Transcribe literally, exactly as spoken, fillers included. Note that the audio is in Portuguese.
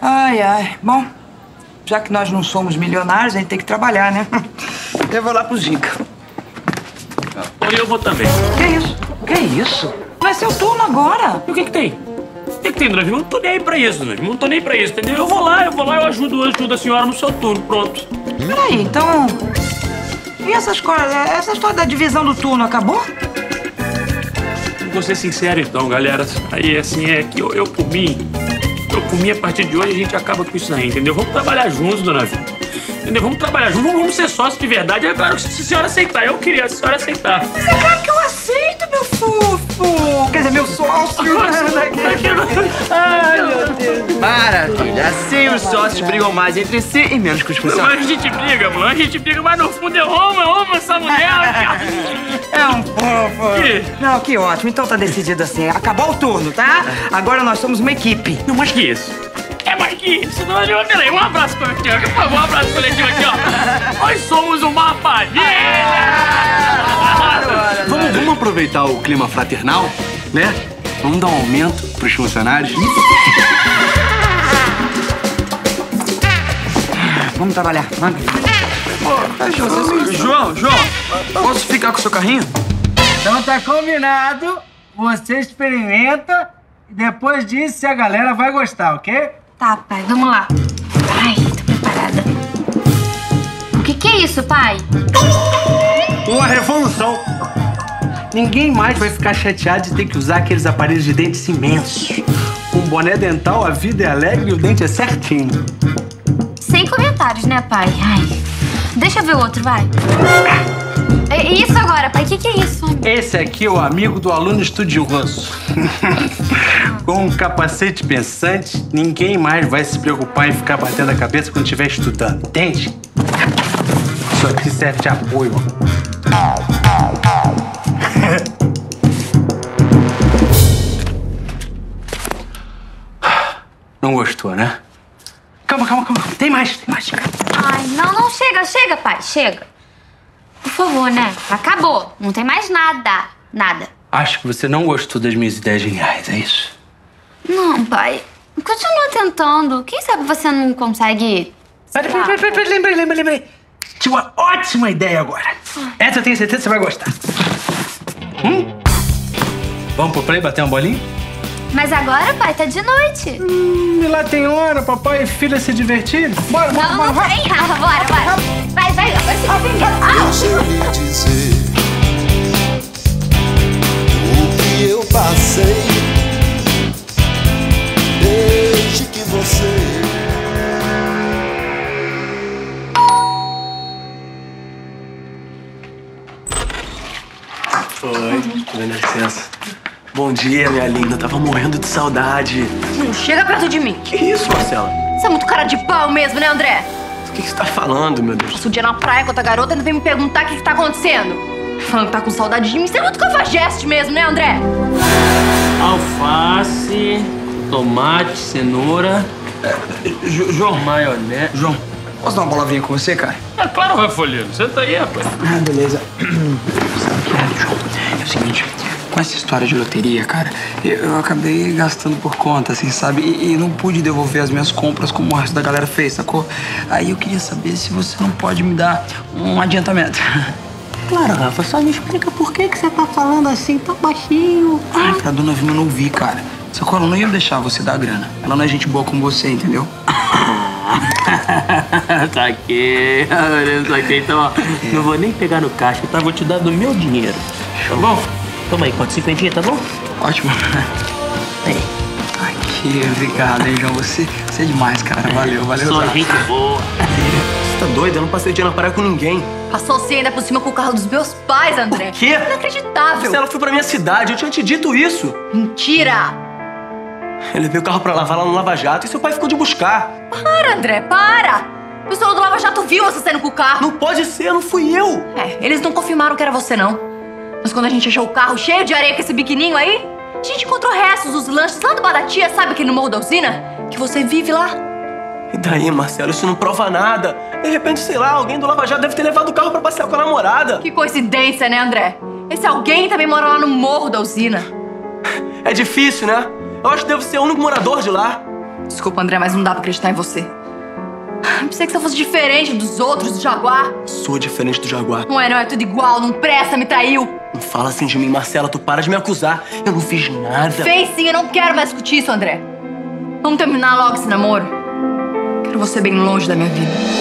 Ai, ai. Bom, já que nós não somos milionários, a gente tem que trabalhar, né? Eu vou lá pro Gica. E eu vou também. Que isso? Que isso? Vai ser o turno agora. E o que que tem? O que que tem, dona Vilma? Eu não tô nem aí pra isso, dona Vilma. Não tô nem aí pra isso, entendeu? Eu vou lá, eu vou lá, eu ajudo, eu ajudo a senhora no seu turno, pronto. Peraí, então... E essas coisas, essa história da divisão do turno acabou? Vou ser sincero então, galera. Aí, assim, é que eu, eu por mim, eu por mim, a partir de hoje, a gente acaba com isso aí, entendeu? Vamos trabalhar juntos, dona Vilma. Entendeu? Vamos trabalhar juntos, vamos, vamos ser sócios de verdade. É claro que se a senhora aceitar, eu queria, se a senhora aceitar. Mas é claro que eu aceito, meu fofo! Quer dizer, meu sócio! Ai, meu Deus! Maravilha! Assim os sócios brigam mais entre si e menos com os funcionários. Mas a gente briga, mano. A gente briga, mas no fundo eu amo, eu amo essa mulher. É um fofo! Que? Não, que ótimo. Então tá decidido assim. Acabou o turno, tá? Agora nós somos uma equipe. Não, mais que isso. É mais que isso. Não, não, peraí. Um abraço coletivo aqui, por favor. Um abraço coletivo aqui, ó. Nós somos uma família! Vamos, vamos aproveitar o clima fraternal, né? Vamos dar um aumento pros funcionários. Vamos trabalhar. Vamos. João, João, posso ficar com o seu carrinho? Então tá combinado. Você experimenta e depois disso se a galera vai gostar, ok? Tá, pai, vamos lá. Ai, tô preparada. O que que é isso, pai? Uma revolução. Ninguém mais vai ficar chateado de ter que usar aqueles aparelhos de dentes imensos. Com um boné dental, a vida é alegre e o dente é certinho. Sem comentários, né, pai? Ai. Deixa eu ver o outro, vai. É isso agora, pai. O que que é isso? Esse aqui é o amigo do aluno estudioso. Com um capacete pensante, ninguém mais vai se preocupar em ficar batendo a cabeça quando estiver estudando, entende? Isso aqui serve de apoio. Não gostou, né? Calma, calma, calma. Tem mais, tem mais. Ai, não, não. Chega, chega, pai. Chega. Por favor, né? Acabou. Não tem mais nada. Nada. Acho que você não gostou das minhas ideias geniais, é isso? Não, pai. Continua tentando. Quem sabe você não consegue... Peraí, peraí, peraí, peraí, lembrei, lembrei, lembrei. Tive uma ótima ideia agora. Essa eu tenho certeza que você vai gostar. Hum? Vamos pro play bater uma bolinha? Mas agora, pai, tá de noite. Hum, e lá tem hora, papai e filha se divertirem. Bora, bora, Não, bora, não bora. tem. Bora, bora. Vai, vai. Agora você vai pegar. Deixa eu lhe dizer o que eu passei desde que você Oi, dá licença. Bom dia, minha linda. Tava morrendo de saudade. Não chega perto de mim. Que isso, Marcela? Você é muito cara de pau mesmo, né, André? O que que você tá falando, meu Deus? Passa o dia na praia com outra garota e ainda vem me perguntar o que que tá acontecendo. Falando que tá com saudade de mim. Você é muito cafajeste mesmo, né, André? Alface, tomate, cenoura... É, João. Maionese... João, posso dar uma palavrinha com você, cara? É claro, Rafolino. Senta aí, rapaz. Ah, beleza. Sabe o que é, João? É o seguinte, com essa história de loteria, cara, eu, eu acabei gastando por conta, assim, sabe? E, e não pude devolver as minhas compras como o resto da galera fez, sacou? Aí eu queria saber se você não pode me dar um adiantamento. Claro, Rafa, só me explica por que que você tá falando assim tão baixinho. Ai, pra dona Vilma não ouvir, cara. Sacou? Ela não ia deixar você dar grana. Ela não é gente boa como você, entendeu? Saquei, saquei. Então, ó, não vou nem pegar no caixa, tá? Vou te dar do meu dinheiro. Tá bom? Toma aí, quanto? Cinquentinha, tá bom? Ótimo. Aí. Aqui, obrigado, hein, João. Você, você é demais, cara. Valeu, valeu. Só tá? gente boa. Você tá doido? Eu não passei o dia na praia com ninguém. Passou você ainda por cima com o carro dos meus pais, André. O quê? Inacreditável. Se ela foi pra minha cidade, eu tinha te dito isso. Mentira. Eu levei o carro pra lavar lá no Lava Jato e seu pai ficou de buscar. Para, André, para. O pessoal do Lava Jato viu você saindo com o carro. Não pode ser, não fui eu. É, eles não confirmaram que era você, não. Mas quando a gente achou o carro cheio de areia com esse biquininho aí, a gente encontrou restos dos lanches lá do Bar da Tia, sabe aquele no Morro da Usina? Que você vive lá. E daí, Marcelo? Isso não prova nada. De repente, sei lá, alguém do Lava Jato deve ter levado o carro pra passear com a namorada. Que coincidência, né, André? Esse alguém também mora lá no Morro da Usina. É difícil, né? Eu acho que devo ser o único morador de lá. Desculpa, André, mas não dá pra acreditar em você. Pensei que você fosse diferente dos outros, do Jaguar. Sou diferente do Jaguar. Não é, não, é tudo igual, não presta, me traiu. Não fala assim de mim, Marcela, tu para de me acusar. Eu não fiz nada. Fez sim, eu não quero mais discutir isso, André. Vamos terminar logo esse namoro. Quero você bem longe da minha vida.